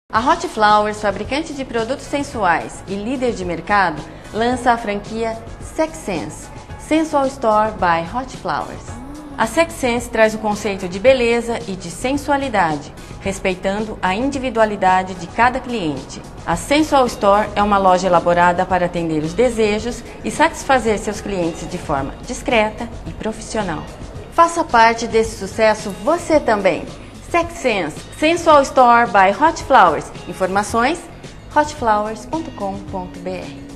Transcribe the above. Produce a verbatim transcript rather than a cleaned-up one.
A Hot Flowers, fabricante de produtos sensuais e líder de mercado, lança a franquia Sex Sense, Sensual Store by Hot Flowers. A Sex Sense traz o conceito de beleza e de sensualidade, respeitando a individualidade de cada cliente. A Sensual Store é uma loja elaborada para atender os desejos e satisfazer seus clientes de forma discreta e profissional. Faça parte desse sucesso você também! Sex Sense, Sensual Store by Hot Flowers. Informações hot flowers ponto com ponto br.